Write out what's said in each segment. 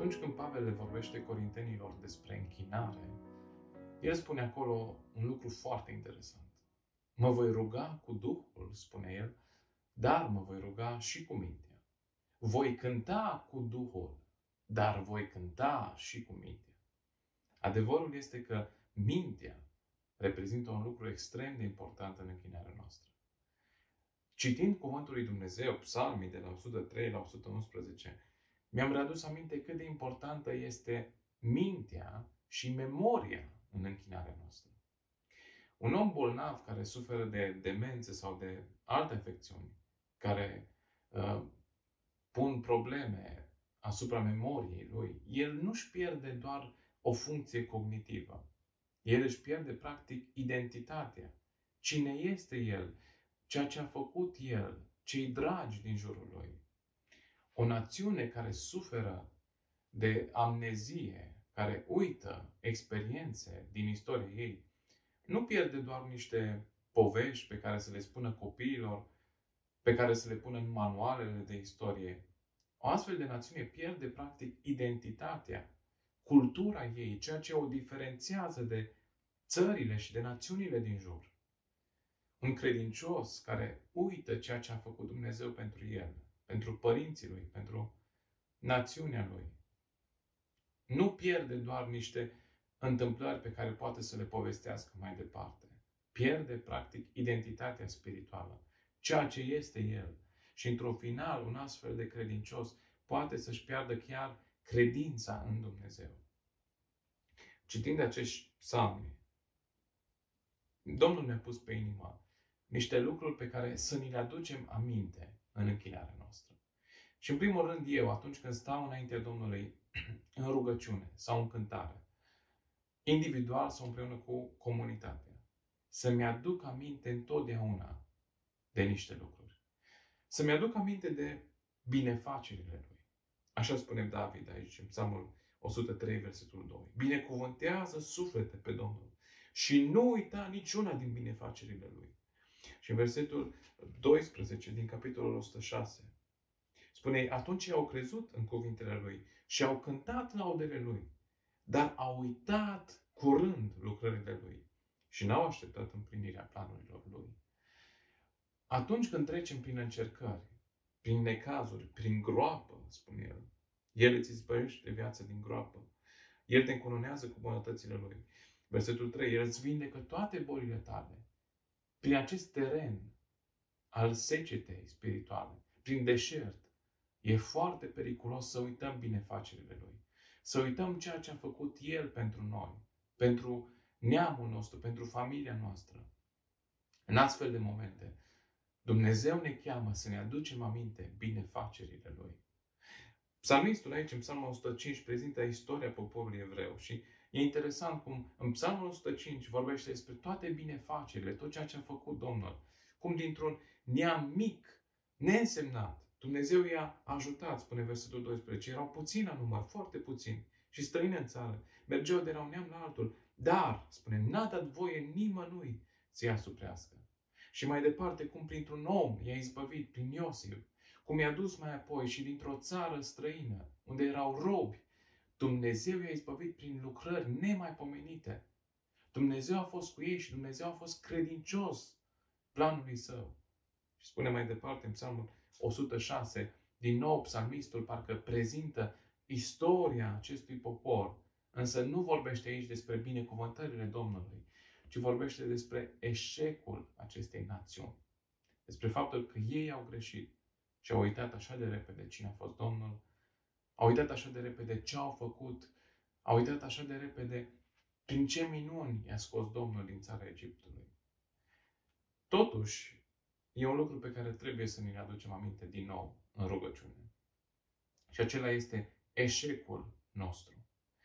Atunci când Pavel le vorbește corintenilor despre închinare, el spune acolo un lucru foarte interesant. Mă voi ruga cu Duhul, spune el, dar mă voi ruga și cu mintea. Voi cânta cu Duhul, dar voi cânta și cu mintea. Adevărul este că mintea reprezintă un lucru extrem de important în închinarea noastră. Citind cuvântul lui Dumnezeu, psalmii de la 103 la 111, mi-am readus aminte cât de importantă este mintea și memoria în închinarea noastră. Un om bolnav care suferă de demențe sau de alte afecțiuni, care pun probleme asupra memoriei lui, el nu-și pierde doar o funcție cognitivă. El își pierde practic identitatea. Cine este el? Ceea ce a făcut el? Cei dragi din jurul lui? O națiune care suferă de amnezie, care uită experiențe din istoria ei, nu pierde doar niște povești pe care să le spună copiilor, pe care să le pună în manualele de istorie. O astfel de națiune pierde practic identitatea, cultura ei, ceea ce o diferențiază de țările și de națiunile din jur. Un credincios care uită ceea ce a făcut Dumnezeu pentru el, pentru părinții lui, pentru națiunea lui, nu pierde doar niște întâmplări pe care poate să le povestească mai departe. Pierde, practic, identitatea spirituală, ceea ce este el. Și, într-un final, un astfel de credincios poate să-și piardă chiar credința în Dumnezeu. Citind acești psalmi, Domnul ne-a pus pe inimă niște lucruri pe care să ni le aducem aminte în închinarea noastră. Și, în primul rând, eu, atunci când stau înaintea Domnului în rugăciune sau în cântare, individual sau împreună cu comunitatea, să-mi aduc aminte întotdeauna de niște lucruri. Să-mi aduc aminte de binefacerile lui. Așa spune David aici, în Psalmul 103, versetul 2. Binecuvântează suflete pe Domnul și nu uita niciuna din binefacerile lui. Și în versetul 12 din capitolul 106 spune, atunci au crezut în cuvintele lui și au cântat laudele lui, dar au uitat curând lucrările lui și n-au așteptat împlinirea planurilor lui. Atunci când trecem prin încercări, prin necazuri, prin groapă, spune el, el îți izbăvește viața din groapă. El te încununează cu bunătățile lui. Versetul 3, el îți vindecă toate bolile tale. Prin acest teren al secetei spirituale, prin deșert, e foarte periculos să uităm binefacerile lui. Să uităm ceea ce a făcut el pentru noi, pentru neamul nostru, pentru familia noastră. În astfel de momente, Dumnezeu ne cheamă să ne aducem aminte binefacerile lui. Psalmistul aici, în Psalmul 105, prezintă istoria poporului evreu și e interesant cum în Psalmul 105 vorbește despre toate binefacerile, tot ceea ce a făcut Domnul. Cum dintr-un neam mic, neînsemnat, Dumnezeu i-a ajutat, spune versetul 12. Erau puțini în număr, foarte puțini, și străini în țară. Mergeau de la un neam la altul, dar, spune, n-a dat voie nimănui să-i asuprească. Și mai departe, cum printr-un om i-a izbăvit, prin Iosif, cum i-a dus mai apoi și dintr-o țară străină, unde erau robi, Dumnezeu i-a izbăvit prin lucrări nemaipomenite. Dumnezeu a fost cu ei și Dumnezeu a fost credincios planului său. Și spune mai departe în Psalmul 106, din nou psalmistul parcă prezintă istoria acestui popor, însă nu vorbește aici despre binecuvântările Domnului, ci vorbește despre eșecul acestei națiuni. Despre faptul că ei au greșit și au uitat așa de repede cine a fost Domnul, au uitat așa de repede ce au făcut, au uitat așa de repede prin ce minuni i-a scos Domnul din țara Egiptului. Totuși, e un lucru pe care trebuie să ne aducem aminte din nou în rugăciune. Și acela este eșecul nostru.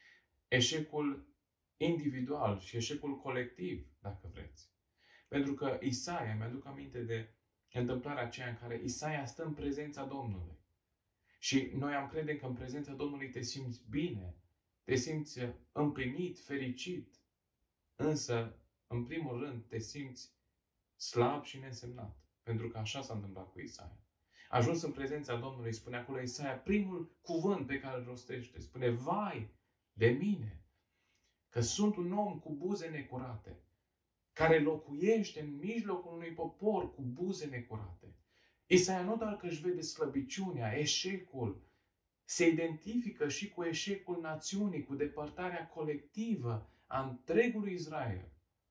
Eșecul individual și eșecul colectiv, dacă vreți. Pentru că Isaia, mi-aduc aminte de întâmplarea aceea în care Isaia stă în prezența Domnului. Și noi am crede că în prezența Domnului te simți bine, te simți împlinit, fericit. Însă, în primul rând, te simți slab și neînsemnat. Pentru că așa s-a întâmplat cu Isaia. Ajuns în prezența Domnului, spune acolo Isaia, primul cuvânt pe care îl rostește, spune, vai de mine, că sunt un om cu buze necurate, care locuiește în mijlocul unui popor cu buze necurate. Isaia nu doar că își vede slăbiciunea, eșecul, se identifică și cu eșecul națiunii, cu depărtarea colectivă a întregului Israel,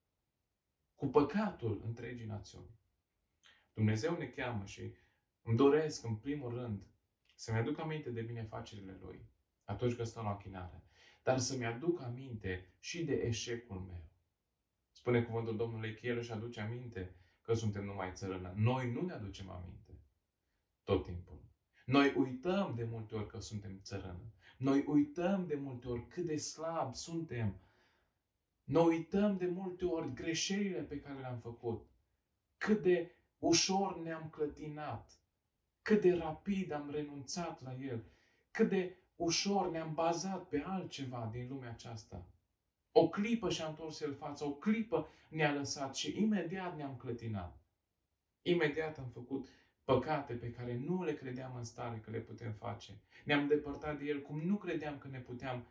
cu păcatul întregii națiuni. Dumnezeu ne cheamă și îmi doresc, în primul rând, să-mi aduc aminte de binefacerile Lui atunci când stau la închinare, dar să-mi aduc aminte și de eșecul meu. Spune cuvântul Domnului că El își aduce aminte că suntem numai țărână. Noi nu ne aducem aminte tot timpul. Noi uităm de multe ori că suntem țărână. Noi uităm de multe ori cât de slab suntem. Noi uităm de multe ori greșelile pe care le-am făcut. Cât de ușor ne-am clătinat. Cât de rapid am renunțat la El. Cât de ușor ne-am bazat pe altceva din lumea aceasta. O clipă și-a întors El fața, o clipă ne-a lăsat și imediat ne-am clătinat. Imediat am făcut păcate pe care nu le credeam în stare că le putem face. Ne-am depărtat de El cum nu credeam că ne puteam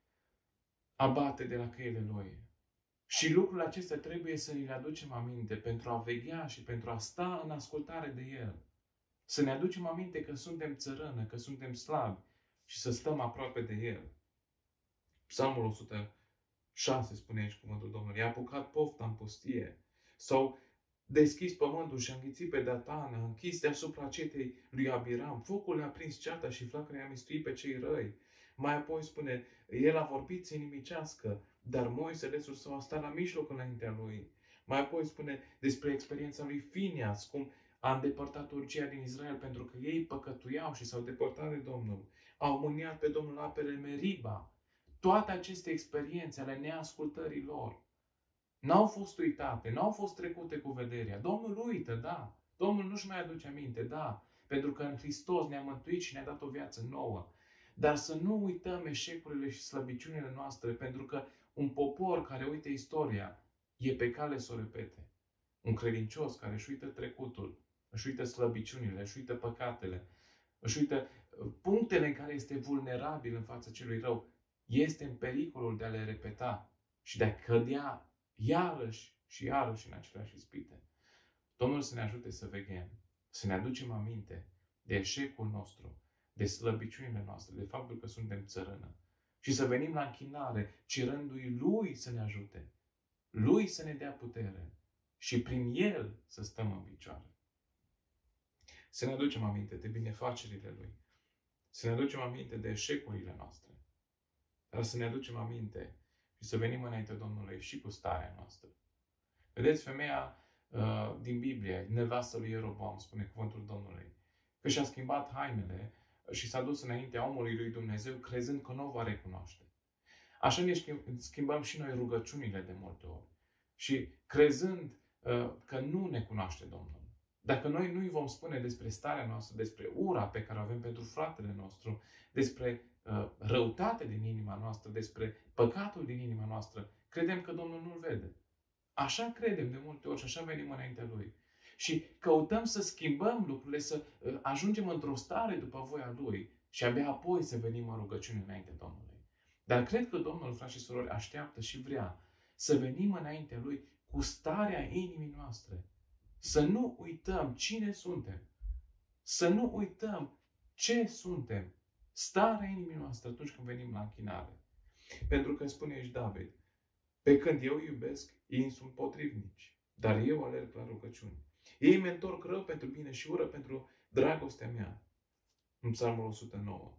abate de la căile Lui. Și lucrurile acestea trebuie să ni le aducem aminte pentru a veghea și pentru a sta în ascultare de El. Să ne aducem aminte că suntem țărână, că suntem slabi și să stăm aproape de El. Psalmul 106 spune aici cuvântul Domnului. I-a apucat pofta în pustie. Sau deschis pământul și a înghițit pe Datan, a închis deasupra cetei lui Abiram. Focul le-a prins ceata și flacăra i-a mistuit pe cei răi. Mai apoi spune, el a vorbit să inimicească, dar Moise s-au stat la mijloc înaintea lui. Mai apoi spune despre experiența lui Finias, cum a îndepărtat urgia din Israel pentru că ei păcătuiau și s-au depărtat de Domnul. Au mâniat pe Domnul apele Meriba. Toate aceste experiențe ale neascultării lor n-au fost uitate, n-au fost trecute cu vederea. Domnul uită, da. Domnul nu-și mai aduce aminte, da. Pentru că în Hristos ne-a mântuit și ne-a dat o viață nouă. Dar să nu uităm eșecurile și slăbiciunile noastre, pentru că un popor care uită istoria e pe cale să o repete. Un credincios care își uită trecutul, își uită slăbiciunile, își uită păcatele, își uită punctele în care este vulnerabil în fața celui rău, este în pericolul de a le repeta și de a cădea iarăși și iarăși în aceleași ispite. Domnul să ne ajute să veghem, să ne aducem aminte de eșecul nostru, de slăbiciunile noastre, de faptul că suntem țărână și să venim la închinare cerându-i Lui să ne ajute, Lui să ne dea putere și prin El să stăm în picioare. Să ne aducem aminte de binefacerile Lui, să ne aducem aminte de eșecurile noastre, dar să ne aducem aminte și să venim înaintea Domnului și cu starea noastră. Vedeți, femeia din Biblie, nevastă lui Ieroboam, spune cuvântul Domnului, că și-a schimbat hainele și s-a dus înaintea omului lui Dumnezeu, crezând că nu o va recunoaște. Așa ne schimbăm și noi rugăciunile de multe ori. Și crezând că nu ne cunoaște Domnul. Dacă noi nu îi vom spune despre starea noastră, despre ura pe care o avem pentru fratele nostru, despre răutate din inima noastră, despre păcatul din inima noastră, credem că Domnul nu-l vede. Așa credem de multe ori și așa venim înaintea Lui. Și căutăm să schimbăm lucrurile, să ajungem într-o stare după voia Lui și abia apoi să venim în rugăciune înaintea Domnului. Dar cred că Domnul, frați și surori, așteaptă și vrea să venim înaintea Lui cu starea inimii noastre. Să nu uităm cine suntem. Să nu uităm ce suntem. Starea inimii noastre atunci când venim la închinare. Pentru că spune aici David, pe când eu iubesc, ei sunt potrivnici, dar eu alerg la rugăciuni. Ei îmi întorc rău pentru bine și ură pentru dragostea mea. În Psalmul 109.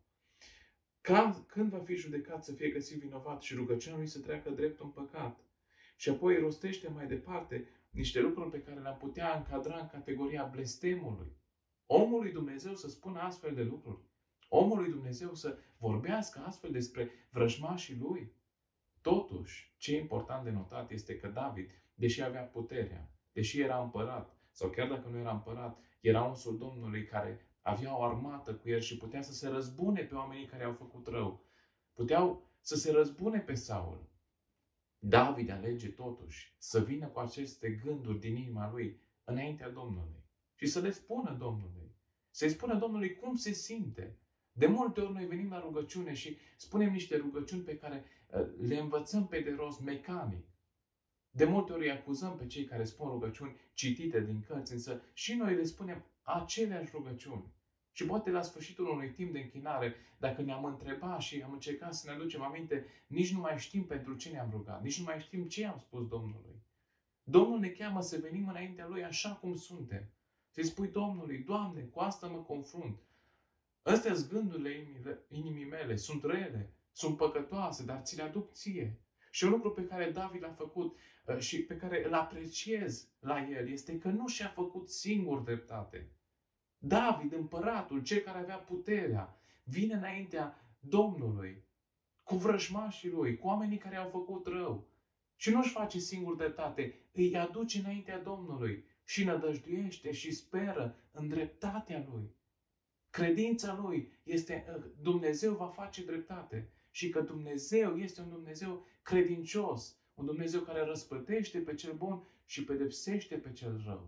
Când va fi judecat să fie găsit vinovat și rugăciunea lui să treacă drept un păcat? Și apoi rostește mai departe niște lucruri pe care le-am putea încadra în categoria blestemului. Omul lui Dumnezeu să spună astfel de lucruri. Omul lui Dumnezeu să vorbească astfel despre vrăjmașii lui. Totuși, ce e important de notat este că David, deși avea puterea, deși era împărat, sau chiar dacă nu era împărat, era unsul Domnului care avea o armată cu el și putea să se răzbune pe oamenii care au făcut rău. Puteau să se răzbune pe Saul. David alege totuși să vină cu aceste gânduri din inima lui înaintea Domnului și să le spună Domnului. Să-i spună Domnului cum se simte. De multe ori noi venim la rugăciune și spunem niște rugăciuni pe care le învățăm pe de rost mecanic. De multe ori îi acuzăm pe cei care spun rugăciuni citite din cărți, însă și noi le spunem aceleași rugăciuni. Și poate la sfârșitul unui timp de închinare, dacă ne-am întrebat și am încercat să ne aducem aminte, nici nu mai știm pentru ce ne-am rugat, nici nu mai știm ce am spus Domnului. Domnul ne cheamă să venim înaintea Lui așa cum suntem. Să-i spui Domnului, Doamne, cu asta mă confrunt. Astea-s gândurile inimii mele, sunt rele, sunt păcătoase, dar ți le aduc ție. Și un lucru pe care David l-a făcut și pe care îl apreciez la el este că nu și-a făcut singur dreptate. David, împăratul, cel care avea puterea, vine înaintea Domnului, cu vrăjmașii lui, cu oamenii care au făcut rău. Și nu-și face singur dreptate, îi aduce înaintea Domnului și nădăjduiește și speră în dreptatea lui. Credința lui este Dumnezeu va face dreptate și că Dumnezeu este un Dumnezeu credincios, un Dumnezeu care răsplătește pe cel bun și pedepsește pe cel rău.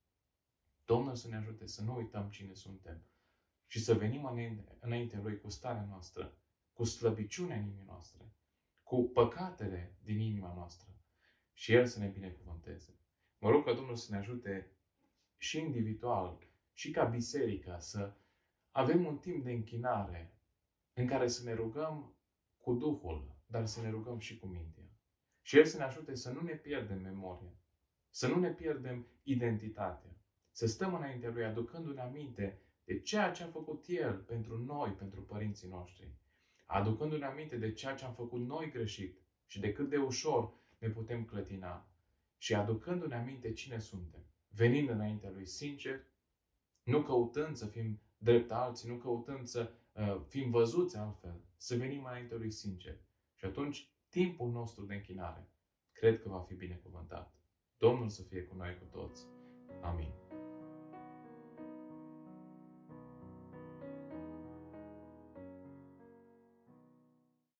Domnul să ne ajute să nu uităm cine suntem și să venim înaintea Lui cu starea noastră, cu slăbiciunea inimii noastre, cu păcatele din inima noastră și El să ne binecuvânteze. Mă rog ca Domnul să ne ajute și individual și ca biserică să avem un timp de închinare în care să ne rugăm cu Duhul, dar să ne rugăm și cu mintea. Și El să ne ajute să nu ne pierdem memoria, să nu ne pierdem identitatea, să stăm înaintea Lui aducându-ne aminte de ceea ce a făcut El pentru noi, pentru părinții noștri, aducându-ne aminte de ceea ce am făcut noi greșit și de cât de ușor ne putem clătina și aducându-ne aminte cine suntem, venind înaintea Lui sincer, nu căutând să fim drept alții, nu căutând să fim văzuți altfel, să venim înaintea Lui sincer. Și atunci, timpul nostru de închinare, cred că va fi binecuvântat. Domnul să fie cu noi cu toți. Amin.